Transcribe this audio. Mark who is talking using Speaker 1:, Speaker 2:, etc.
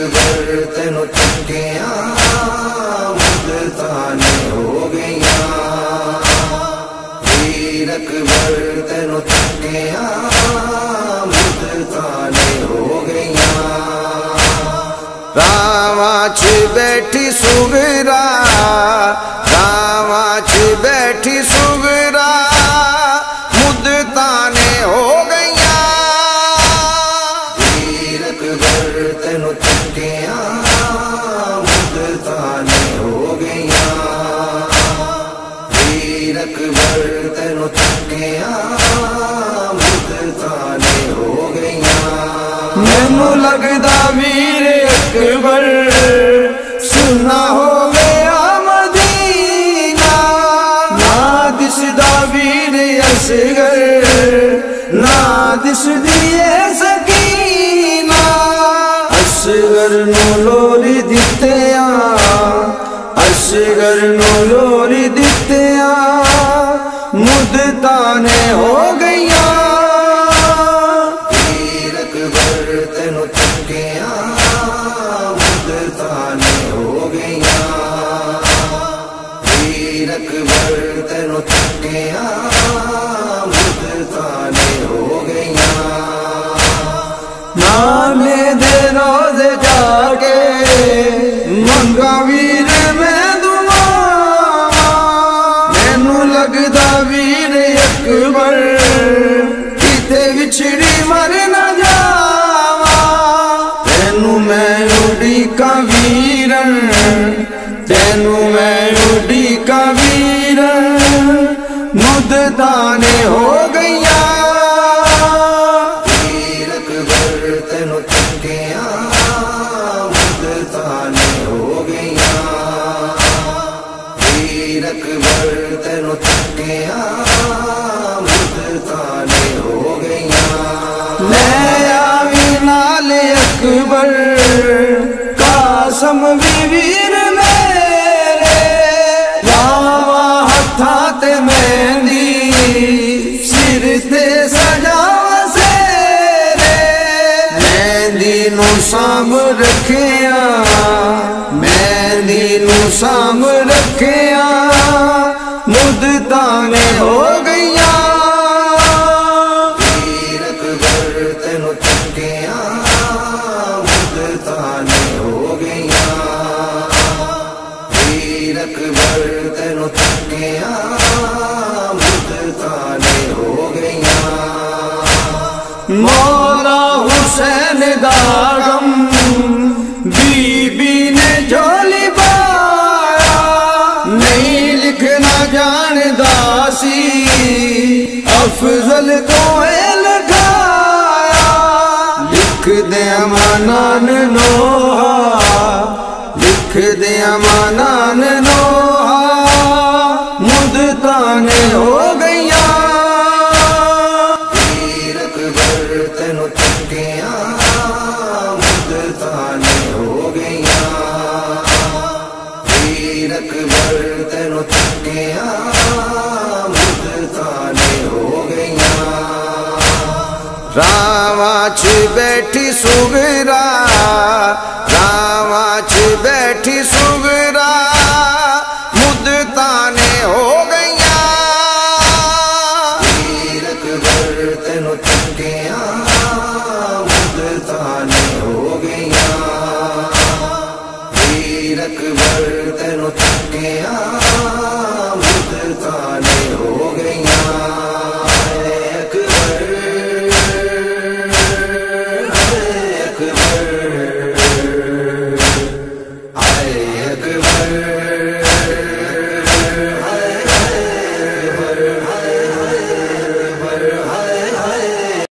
Speaker 1: अकबर तेनू थकिया मुल्ताने हो गईया। वीर अकबर तेनू थकिया मुल्ताने हो गईया। रावां च बैठी सुगरा, रावां च बैठी सुगरा मुद्दताने हो गईया। वीर अकबर तेनू थकिया मुद्दताने हो गईया। वीर अकबर तेनू थकिया मुद्दताने हो गईया। मैनू लगदा वीर अकबर सुना हो गया मदीना। ना दिसदा वीर असगर, ना दिसदी है सकीना। असगर नू लोरी दित्तिया, असगर नू लोरी दित्तिया मुद्दताने हो गईया। वीर अकबर तेनू थकिया मुद्दताने हो गईया। वीर अकबर तेनू थकिया मुद्दताने हो गईया। नाले दे रोज़े जाके मंगा वीर मैं दुआवां। मैनू लगदा वीर अकबर किते विछड़ी मर ना जावा। तेनू मैं उड़ीका वीरन, तेनू मैं उड़ीका वीरन मुद्दताने हो गईया। वीर अकबर तेनू थकिया मुद्दताने हो गईया। वीर अकबर तेनू थकिया मुद्दताने हो गईया। ले आवी नाल अकबर कासम भी वीर मेरे। लावा हत्थां ते मेहंदी, सिर ते सजावा सेरे। मेहंदी नू सांभ रखिया, मेहंदी नू सांभ रखिया मुद्दताने हो गईया। वीर अकबर तेनू थकिया मुद्दताने हो गईया। वीर अकबर तेनू थकिया मुद्दताने हो गईया। मौला हुसैन दा गम बीबी ने झोली पाया। नहीं लिखना जानदा सी अफजल तो लिखाया। लिख दे अमानान नोहा, लिख दे अमानान नोहा मुद्दताने हो गईया। वीर अकबर तेनू थकिया मुद्दताने हो गईया। वीर अकबर तेनू थकिया मुद्दताने हो गईया। रावां च बैठी सुगरा, रावां च बैठी सुगरा मुद्दताने हो गईया। वीर अकबर तेनू थकिया मुद्दताने हो गईया। वीर अकबर तेनू थकिया